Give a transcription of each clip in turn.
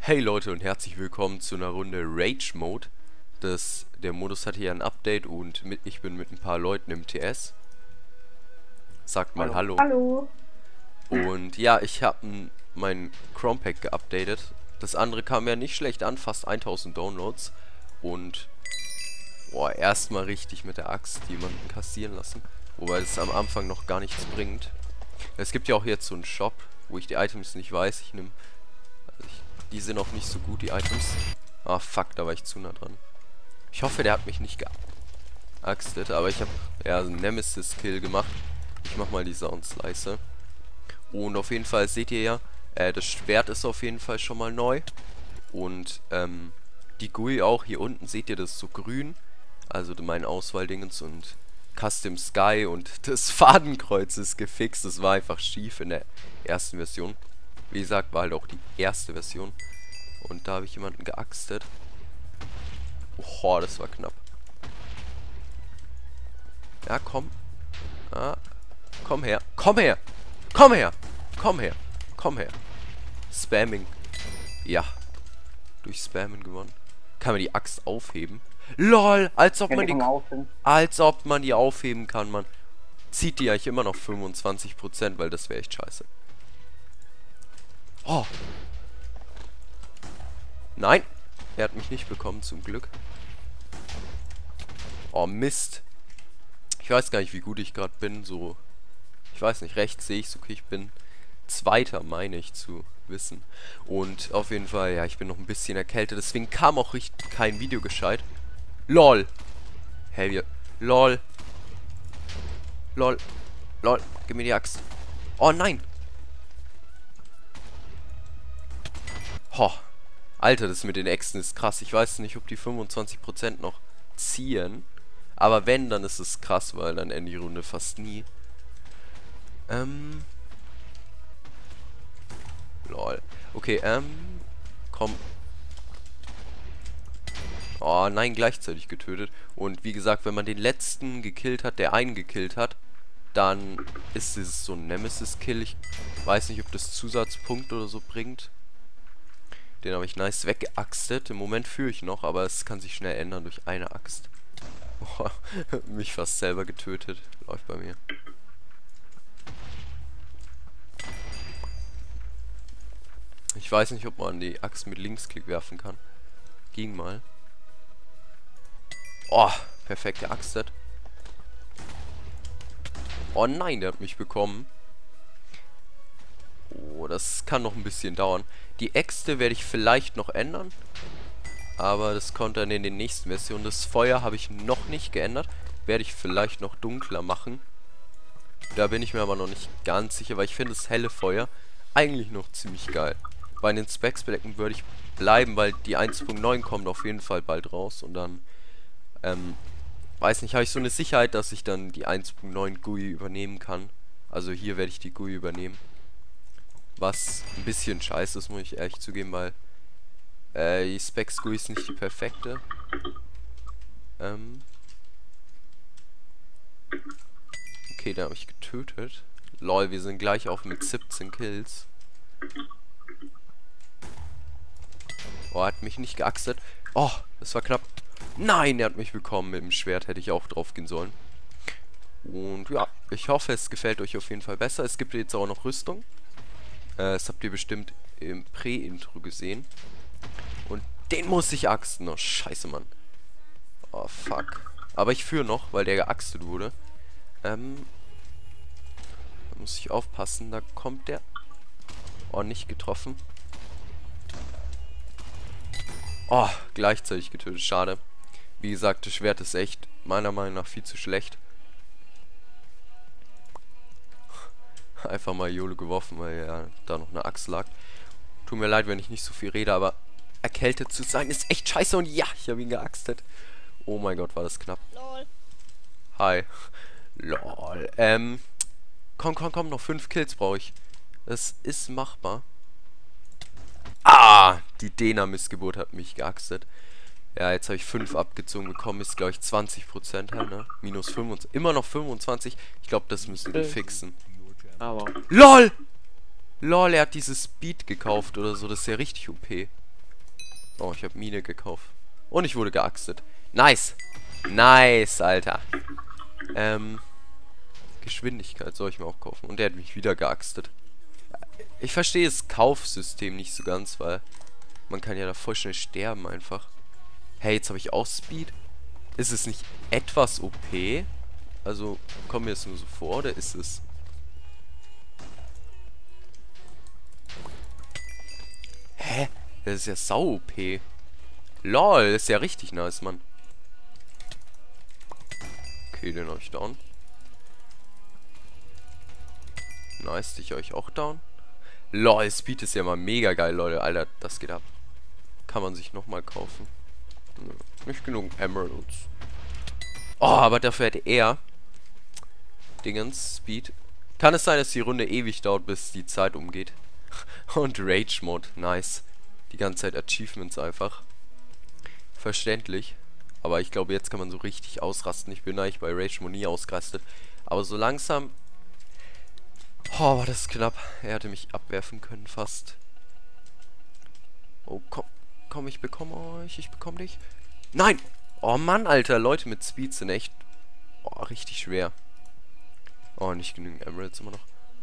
Hey Leute und herzlich willkommen zu einer Runde Rage Mode. Der Modus hatte ja ein Update und ich bin mit ein paar Leuten im TS. Sagt mal Hallo. Hallo. Hallo. Und ja, ich habe mein Chrome Pack geupdatet. Das andere kam ja nicht schlecht an, fast 1000 Downloads. Und boah, erstmal richtig mit der Axt jemanden kassieren lassen. Wobei es am Anfang noch gar nichts bringt. Es gibt ja auch jetzt so einen Shop, wo ich die Items nicht weiß. Die sind auch nicht so gut, die Items. Ah, fuck, da war ich zu nah dran. Ich hoffe, der hat mich nicht geaxtet, aber ich habe ja so einen Nemesis-Kill gemacht. Ich mach mal die Soundslice. Und auf jeden Fall seht ihr ja, das Schwert ist auf jeden Fall schon mal neu. Und die GUI auch. Hier unten seht ihr das so grün. Also mein Auswahldingens und Custom Sky und das Fadenkreuz ist gefixt. Das war einfach schief in der ersten Version. Wie gesagt, war halt auch die erste Version. Und da habe ich jemanden geaxtet. Oh, das war knapp. Ja, komm. Ah, komm her. Komm her. Komm her. Komm her. Komm her. Spamming. Ja. Durch Spammen gewonnen. Kann man die Axt aufheben? LOL, als ob man die aufheben kann, man. Zieht die eigentlich immer noch 25%, weil das wäre echt scheiße. Oh. Nein. Er hat mich nicht bekommen, zum Glück. Oh, Mist. Ich weiß gar nicht, wie gut ich gerade bin. So, ich weiß nicht, rechts sehe ich so, okay, ich bin Zweiter, meine ich zu wissen. Und auf jeden Fall, ja, ich bin noch ein bisschen erkältet. Deswegen kam auch kein Video gescheit. LOL. Hey, wir. LOL. LOL. LOL. Gib mir die Axt. Oh, nein. Ho. Alter, das mit den Äxten ist krass. Ich weiß nicht, ob die 25% noch ziehen. Aber wenn, dann ist es krass, weil dann endet die Runde fast nie. Lol. Okay, komm. Oh, nein, gleichzeitig getötet. Und wie gesagt, wenn man den letzten gekillt hat, der einen gekillt hat, dann ist es so ein Nemesis-Kill. Ich weiß nicht, ob das Zusatzpunkt oder so bringt. Den habe ich nice weggeaxtet. Im Moment führe ich noch, aber es kann sich schnell ändern durch eine Axt. Oh, mich fast selber getötet. Läuft bei mir. Ich weiß nicht, ob man die Axt mit Linksklick werfen kann. Ging mal. Oh, perfekt geaxtet. Oh nein, der hat mich bekommen. Oh, das kann noch ein bisschen dauern. Die Äxte werde ich vielleicht noch ändern. Aber das kommt dann in den nächsten Versionen. Das Feuer habe ich noch nicht geändert. Werde ich vielleicht noch dunkler machen. Da bin ich mir aber noch nicht ganz sicher, weil ich finde das helle Feuer eigentlich noch ziemlich geil. Bei den Specs-Bedecken würde ich bleiben, weil die 1.9 kommt auf jeden Fall bald raus. Und dann, weiß nicht, habe ich so eine Sicherheit, dass ich dann die 1.9 GUI übernehmen kann. Also hier werde ich die GUI übernehmen. Was ein bisschen scheiße ist, muss ich ehrlich zugeben, weil die Specs-GUI ist nicht die perfekte. Okay, da habe ich getötet. Lol, wir sind gleich auf mit 17 Kills. Oh, er hat mich nicht geaxtet. Oh, das war knapp. Nein, er hat mich bekommen. Mit dem Schwert hätte ich auch drauf gehen sollen. Und ja, ich hoffe, es gefällt euch auf jeden Fall besser. Es gibt jetzt auch noch Rüstung. Das habt ihr bestimmt im Prä-Intro gesehen. Und den muss ich axten. Oh, scheiße, Mann. Oh, fuck. Aber ich führe noch, weil der geaxtet wurde. Da muss ich aufpassen. Da kommt der. Oh, nicht getroffen. Oh, gleichzeitig getötet. Schade. Wie gesagt, das Schwert ist echt meiner Meinung nach viel zu schlecht. Einfach mal YOLO geworfen, weil ja da noch eine Axt lag. Tut mir leid, wenn ich nicht so viel rede, aber erkältet zu sein ist echt scheiße. Und ja, ich habe ihn geaxtet. Oh mein Gott, war das knapp. Lol. Hi. Lol. Komm, noch 5 Kills brauche ich. Das ist machbar. Ah, die Dena-Missgeburt hat mich geaxtet. Ja, jetzt habe ich 5 abgezogen bekommen. Ist, glaube ich, 20% halt, ne? Minus 25. Immer noch 25. Ich glaube, das müssen wir fixen. Aber. LOL! LOL, er hat dieses Speed gekauft oder so. Das ist ja richtig OP. Oh, ich habe Mine gekauft. Und ich wurde geaxtet. Nice. Nice, Alter. Geschwindigkeit soll ich mir auch kaufen. Und der hat mich wieder geaxtet. Ich verstehe das Kaufsystem nicht so ganz, weil man kann ja da voll schnell sterben einfach. Hey, jetzt habe ich auch Speed. Ist es nicht etwas OP? Also, kommt mir das nur so vor, oder ist es... Hä? Das ist ja sau OP. LOL, das ist ja richtig nice, Mann. Okay, den habe ich down. Nice, dich euch auch down. LOL, Speed ist ja mal mega geil, Leute. Alter, das geht ab. Kann man sich nochmal kaufen. Nö, nicht genug Emeralds. Oh, aber dafür hätte er Dingens, Speed. Kann es sein, dass die Runde ewig dauert, bis die Zeit umgeht? Und Rage Mode, nice. Die ganze Zeit Achievements einfach. Verständlich. Aber ich glaube, jetzt kann man so richtig ausrasten. Ich bin eigentlich bei Rage Mode nie ausgerastet. Aber so langsam... Oh, war das knapp. Er hätte mich abwerfen können, fast. Oh, komm. Komm, ich bekomme euch. Ich bekomme dich. Nein! Oh Mann, Alter. Leute mit Speed sind echt... Oh, richtig schwer. Oh, nicht genügend Emeralds immer noch.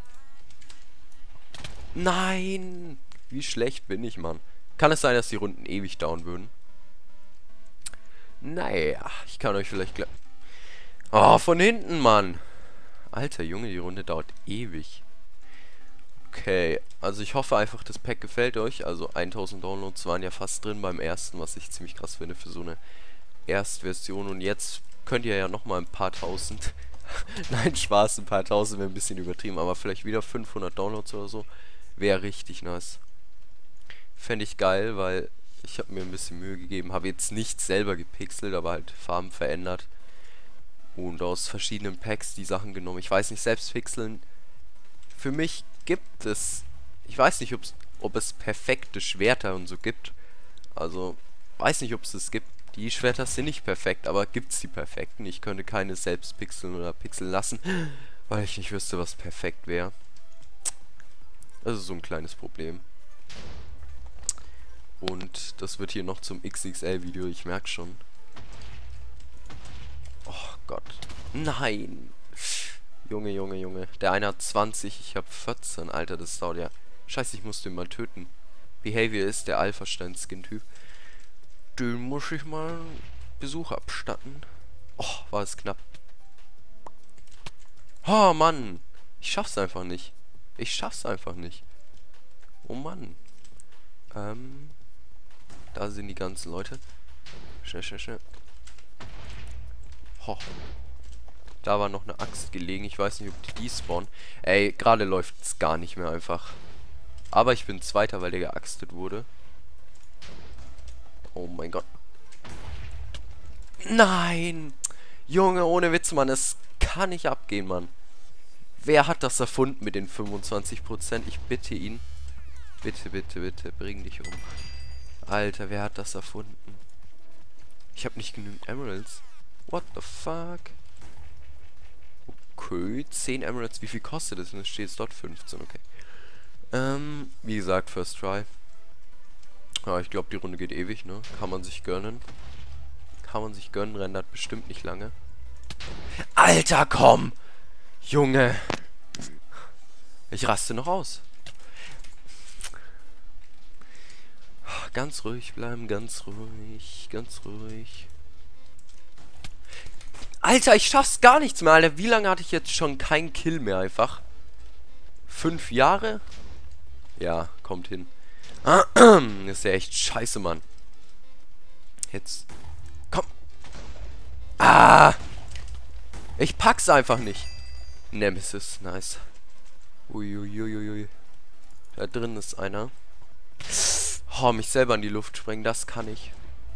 Nein! Wie schlecht bin ich, Mann. Kann es sein, dass die Runden ewig dauern würden? Naja, ich kann euch vielleicht gleich... Oh, von hinten, Mann! Alter Junge, die Runde dauert ewig. Okay, also ich hoffe einfach, das Pack gefällt euch. Also 1000 Downloads waren ja fast drin beim ersten, was ich ziemlich krass finde für so eine Erstversion. Und jetzt könnt ihr ja nochmal ein paar tausend... Nein, Spaß, ein paar tausend wäre ein bisschen übertrieben, aber vielleicht wieder 500 Downloads oder so. Wäre richtig nice. Fände ich geil, weil ich habe mir ein bisschen Mühe gegeben. Habe jetzt nicht selber gepixelt, aber halt Farben verändert. Und aus verschiedenen Packs die Sachen genommen. Ich weiß nicht, selbst pixeln. Für mich gibt es... Ich weiß nicht, ob es perfekte Schwerter und so gibt. Also, weiß nicht, ob es das gibt. Die Schwerter sind nicht perfekt, aber gibt es die perfekten? Ich könnte keine selbst pixeln oder pixeln lassen, weil ich nicht wüsste, was perfekt wäre. Das ist so ein kleines Problem. Und das wird hier noch zum XXL-Video, ich merke schon. Oh Gott. Nein. Junge, Junge, Junge. Der eine hat 20, ich habe 14. Alter, das dauert ja. Scheiße, ich muss den mal töten. Behavior ist der Alpha-Stein-Skin-Typ. Den muss ich mal Besuch abstatten. Oh, war es knapp. Oh, Mann. Ich schaff's einfach nicht. Ich schaff's einfach nicht. Oh, Mann. Da sind die ganzen Leute. Schnell, schnell, schnell. Ho. Da war noch eine Axt gelegen. Ich weiß nicht, ob die spawnen. Ey, gerade läuft's gar nicht mehr einfach. Aber ich bin Zweiter, weil der geaxtet wurde. Oh mein Gott. Nein! Junge, ohne Witz, Mann. Es kann nicht abgehen, Mann. Wer hat das erfunden mit den 25%? Ich bitte ihn. Bitte, bitte, bitte, bring dich um. Alter, wer hat das erfunden? Ich habe nicht genügend Emeralds. What the fuck? Okay, 10 Emeralds. Wie viel kostet es? Und es steht dort 15, okay. Wie gesagt, First Try. Ja, ich glaube, die Runde geht ewig, ne? Kann man sich gönnen. Kann man sich gönnen, rendert bestimmt nicht lange. Alter, komm! Junge! Ich raste noch aus. Ganz ruhig bleiben, ganz ruhig, ganz ruhig. Alter, ich schaff's gar nichts mehr, Alter. Wie lange hatte ich jetzt schon keinen Kill mehr einfach? 5 Jahre? Ja, kommt hin. Das ist ja echt scheiße, Mann. Jetzt. Komm. Ah! Ich pack's einfach nicht. Nemesis, nice. Uiuiuiui. Da drin ist einer. Oh, mich selber in die Luft sprengen, das kann ich.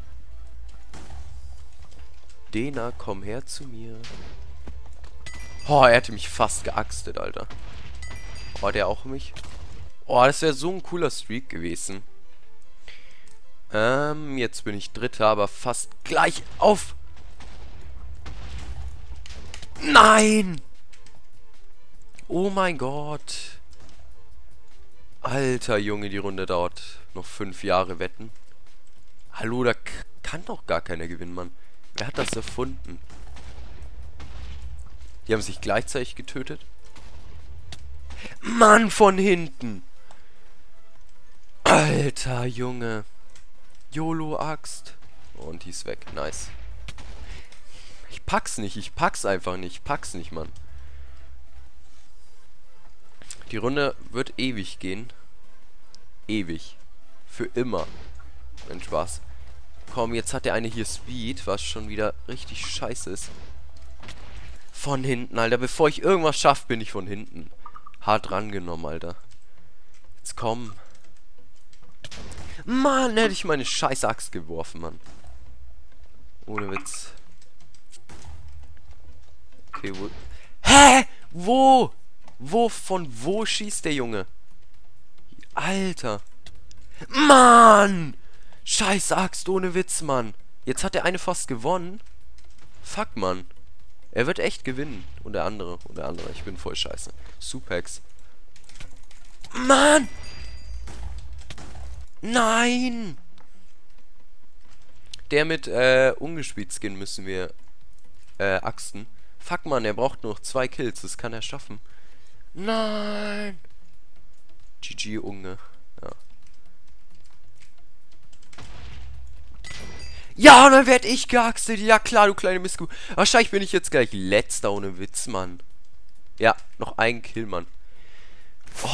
Dena, komm her zu mir. Oh, er hätte mich fast geaxtet, Alter. Oh, der auch mich. Oh, das wäre so ein cooler Streak gewesen. Jetzt bin ich Dritter, aber fast gleich auf. Nein! Oh mein Gott. Alter Junge, die Runde dauert noch 5 Jahre, wetten. Hallo, da kann doch gar keiner gewinnen, Mann. Wer hat das erfunden? Die haben sich gleichzeitig getötet. Mann, von hinten! Alter, Junge. YOLO-Axt. Und die ist weg. Nice. Ich pack's nicht. Ich pack's einfach nicht. Ich pack's nicht, Mann. Die Runde wird ewig gehen. Ewig. Für immer. Nein, Spaß. Komm, jetzt hat der eine hier Speed, was schon wieder richtig scheiße ist. Von hinten, Alter. Bevor ich irgendwas schaffe, bin ich von hinten. Hart rangenommen, Alter. Jetzt komm. Mann, hätte ich meine scheiß Axt geworfen, Mann. Ohne Witz. Okay, wo... Hä? Wo? Von wo schießt der Junge? Alter. Mann! Scheiß Axt, ohne Witz, Mann. Jetzt hat der eine fast gewonnen. Fuck, Mann. Er wird echt gewinnen. Und der andere. Ich bin voll scheiße. Supex. Mann! Nein! Der mit Ungespielt-Skin müssen wir axten. Fuck, Mann, er braucht nur noch 2 Kills. Das kann er schaffen. Nein! GG, Unge. Ja. Ja, und dann werd ich geaxtet. Ja klar, du kleine Misskuh. Wahrscheinlich bin ich jetzt gleich letzter, ohne Witz, Mann. Ja, noch ein Kill, Mann. Oh.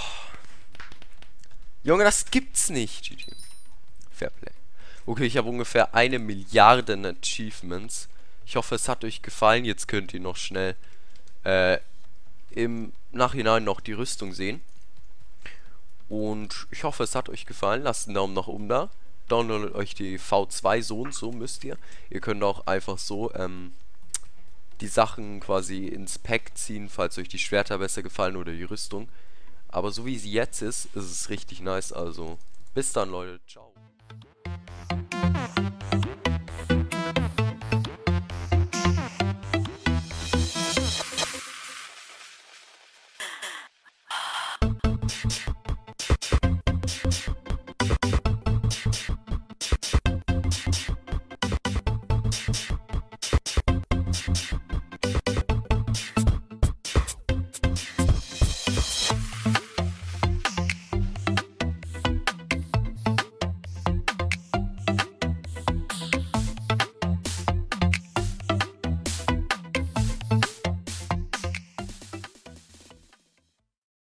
Junge, das gibt's nicht. GG. Fairplay. Okay, ich habe ungefähr 1 Milliarde Achievements. Ich hoffe, es hat euch gefallen. Jetzt könnt ihr noch schnell im Nachhinein noch die Rüstung sehen. Und ich hoffe, es hat euch gefallen. Lasst einen Daumen nach oben da. Downloadet euch die V2 so und so, müsst ihr. Ihr könnt auch einfach so die Sachen quasi ins Pack ziehen, falls euch die Schwerter besser gefallen oder die Rüstung. Aber so wie sie jetzt ist es richtig nice. Also bis dann, Leute. Ciao.